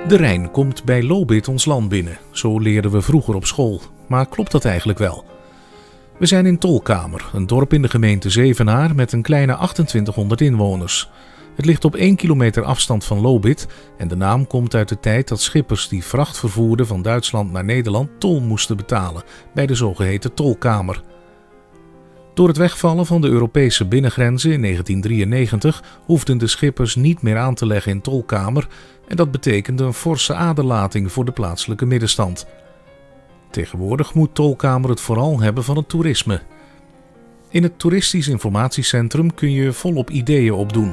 De Rijn komt bij Lobith ons land binnen, zo leerden we vroeger op school. Maar klopt dat eigenlijk wel? We zijn in Tolkamer, een dorp in de gemeente Zevenaar met een kleine 2800 inwoners. Het ligt op 1 kilometer afstand van Lobith en de naam komt uit de tijd dat schippers die vracht vervoerden van Duitsland naar Nederland tol moesten betalen bij de zogeheten Tolkamer. Door het wegvallen van de Europese binnengrenzen in 1993 hoefden de schippers niet meer aan te leggen in Tolkamer en dat betekende een forse aderlating voor de plaatselijke middenstand. Tegenwoordig moet Tolkamer het vooral hebben van het toerisme. In het toeristisch informatiecentrum kun je volop ideeën opdoen.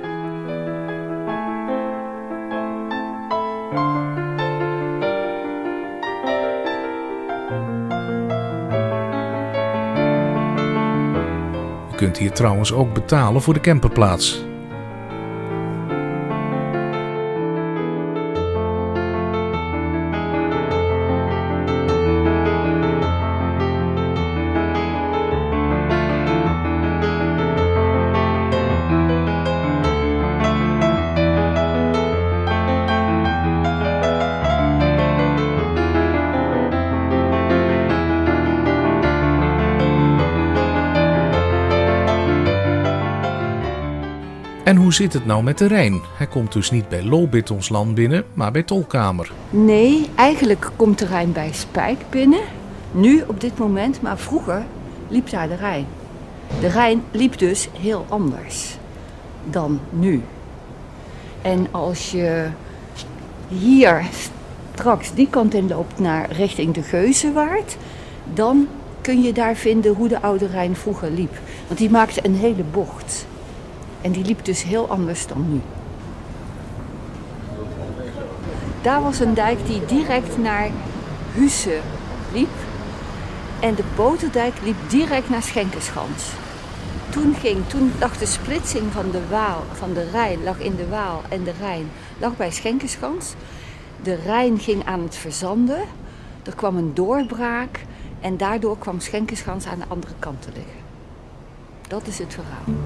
Je kunt hier trouwens ook betalen voor de camperplaats. En hoe zit het nou met de Rijn? Hij komt dus niet bij Lobith ons land binnen, maar bij Tolkamer. Nee, eigenlijk komt de Rijn bij Spijk binnen. Nu op dit moment, maar vroeger liep daar de Rijn. De Rijn liep dus heel anders dan nu. En als je hier straks die kant in loopt naar richting de Geuzenwaard, dan kun je daar vinden hoe de oude Rijn vroeger liep. Want die maakte een hele bocht. En die liep dus heel anders dan nu. Daar was een dijk die direct naar Husse liep. En de Boterdijk liep direct naar Schenkenschans. Toen lag de splitsing van de Rijn lag in de Waal en de Rijn lag bij Schenkenschans. De Rijn ging aan het verzanden. Er kwam een doorbraak en daardoor kwam Schenkenschans aan de andere kant te liggen. Dat is het verhaal.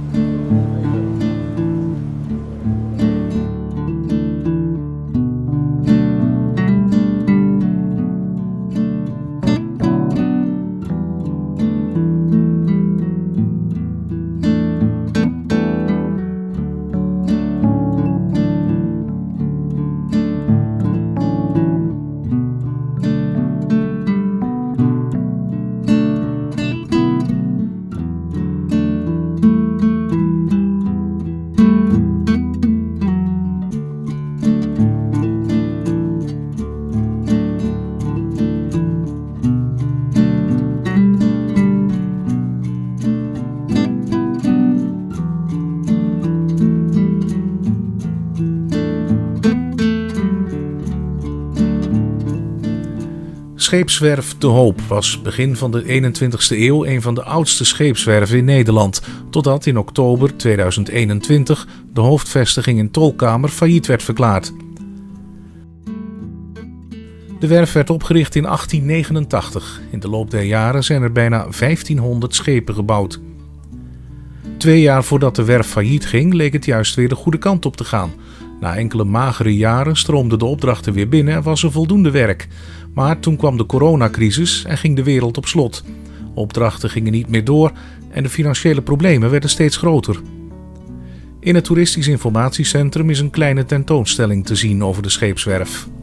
Scheepswerf De Hoop was begin van de 21ste eeuw een van de oudste scheepswerven in Nederland, totdat in oktober 2021 de hoofdvestiging in Tolkamer failliet werd verklaard. De werf werd opgericht in 1889. In de loop der jaren zijn er bijna 1500 schepen gebouwd. 2 jaar voordat de werf failliet ging, leek het juist weer de goede kant op te gaan. Na enkele magere jaren stroomden de opdrachten weer binnen en was er voldoende werk. Maar toen kwam de coronacrisis en ging de wereld op slot. Opdrachten gingen niet meer door en de financiële problemen werden steeds groter. In het toeristisch informatiecentrum is een kleine tentoonstelling te zien over de scheepswerf.